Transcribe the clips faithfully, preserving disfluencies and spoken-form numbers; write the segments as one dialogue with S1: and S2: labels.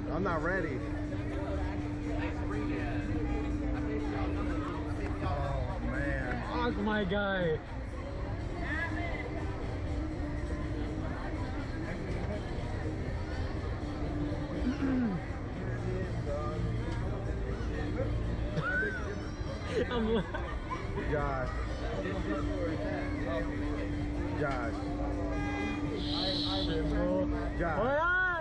S1: I'm not ready. Oh man.
S2: Fuck my guy. I'm
S1: Josh. Josh.
S2: shit, bro.
S1: Josh.
S2: What?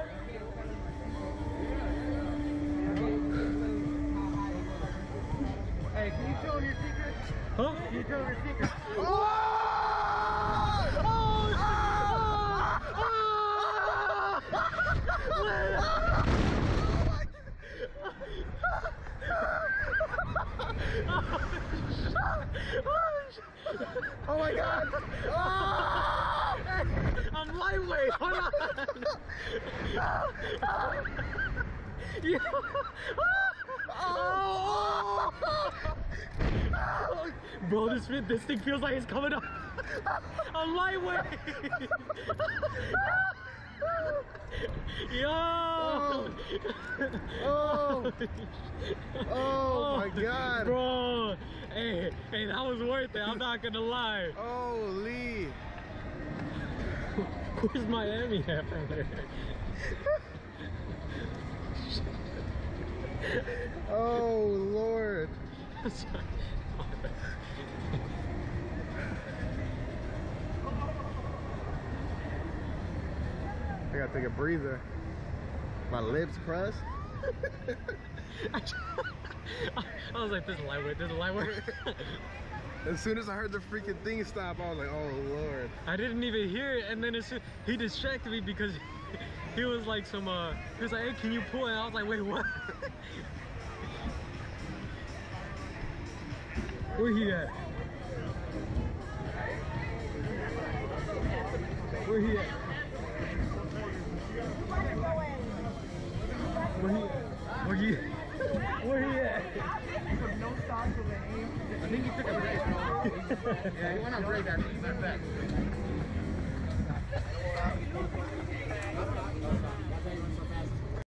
S1: Hey, can you tell him your secret?
S2: Huh?
S1: Can you tell him your secret?
S2: Oh! Oh!
S1: Oh my god! Oh!
S2: I'm lightweight. Hold on. Yeah. Oh! Bro, this fit, this thing feels like it's coming up. I'm lightweight. Yo!
S1: Oh. Oh. Oh my god!
S2: Bro, hey, hey, that was worth it. I'm not gonna lie.
S1: Holy!
S2: Where's Miami at?
S1: Oh Lord! I gotta take a breather. My lips crust.
S2: I was like, this is lightweight, this is lightweight.
S1: As soon as I heard the freaking thing stop, I was like, oh Lord.
S2: I didn't even hear it, and then as soon, he distracted me because he was like some, uh, he was like, hey, can you pull? And I was like, wait, what? Where he at? Where he at? Where he at? Where he at? Where he at?
S1: No stop to the aim. I think he took a break. Yeah, he went on break after he went back.